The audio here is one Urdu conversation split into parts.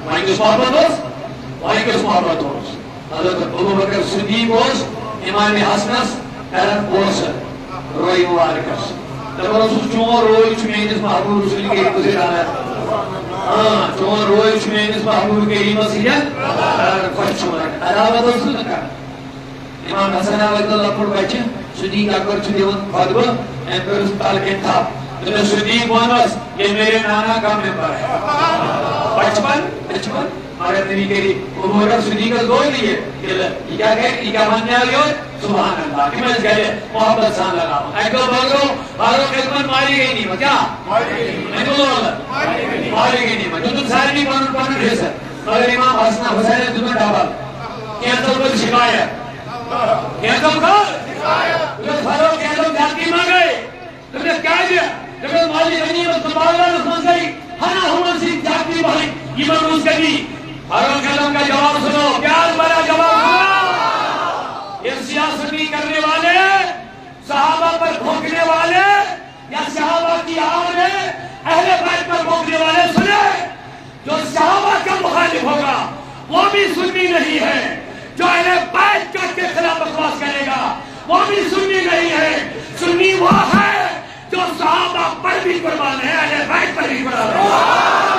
محبت حضرت ابو بکر صدیق امام حسنس کرن پوسن روئی مبارکس دپان چون روئی میس محبوب رسول کریم ہاں چون روئی میس محبوب کریم خوش عداوت امام حسن عبد اللہ پور بچہ صدیق اکبر دن خطبہ ام تل کن تھپ صدیق ونس یہ میرے نانا کا ممبر ہے بچپن مگر نبی کریم ابو بکر صدیق گوئی لیے یہ کیا ماننے آگے سبحان اللہ کمز گئے محبت سان لگا ایک دو بھاگو خدمت ماری گئی نہیں کیا ماری گئی نہیں جو سارے نہیں پانن حصہ مگر امام حسن حسین دونوں ڈابل کینسل پر شکایت کینسل کر فاروق کینسل جاتی ماں گئے تم نے کیا دیا جب مالی غنیمت تبادلہ رسمان گئی ہنا ہمن سی جاتی بھائی یہ مروز کری فاروق کینسل کا جواب سنو پیار بڑا جواب سنو یہ سیاستی کرنے والے صحابہ پر بھونکنے والے یا صحابہ کی آڑ میں اہل بیت پر بھونکنے والے سنے جو صحابہ کا مخالف ہوگا وہ بھی سنی نہیں ہے جو اہل بیت کے خلاف بکواس کرے گا وہ بھی سنی نہیں ہے سنی وہ ہے جو صحابہ پر بھی قربان ہے اہل بیت پر بھی قربان ہے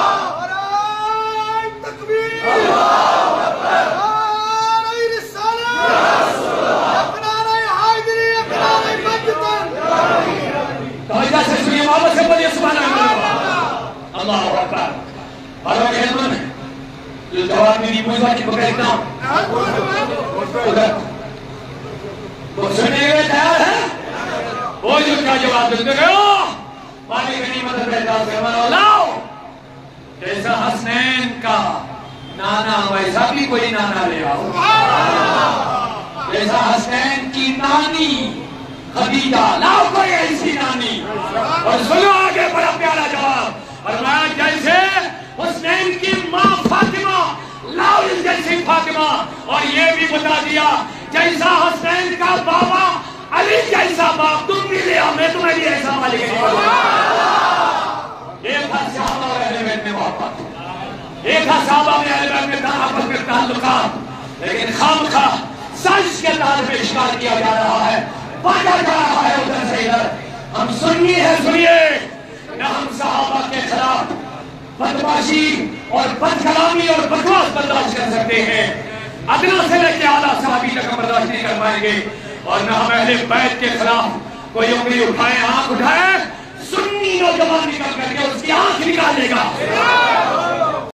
اللہ اکبر فاروق کینسل جو جواب میری پوچھا کہ پکڑتا ہوں ادھر وہ سننے کے تیار ہے وہ جو کیا جواب دیتے گئے مالی غنیمت احتیاط کروانا لاؤ جیسا حسنین کا نانا ویسا بھی کوئی نانا لے آؤ جیسا حسنین کی نانی خدیجہ لاؤ کوئی ایسی نانی اور سنو آگے بڑا پیارا جواب فرمایا جیسے حسنین کی ماں فاطمہ لاؤ اس جیسی فاطمہ اور یہ بھی بتا دیا جیسا حسنین کا بابا علی جیسا باپ تم بھی لے آؤ میں تمہیں بھی ایسا مالک نہیں ایک تھا صحابہ اور اہل بیت میں محبت ایک تھا صحابہ میں اہل بیت میں آپس میں تعلقات لیکن خامخواہ سازش کے تحت میں اشکال کیا جا رہا ہے باندھا جا رہا ہے ادھر سے ادھر ہم سنی ہے سنیے نہ ہم صحابہ کے خلاف بدماشی اور بد کلامی اور بکواس برداشت کر سکتے ہیں ادنا سے لے کے اعلیٰ صحابی تک ہم برداشت نہیں کر پائیں گے اور نہ ہم اہل بیت کے خلاف کوئی انگلی اٹھائے آنکھ اٹھائے سنی نوجوان نکل کر کے اس کی آنکھ نکالے گا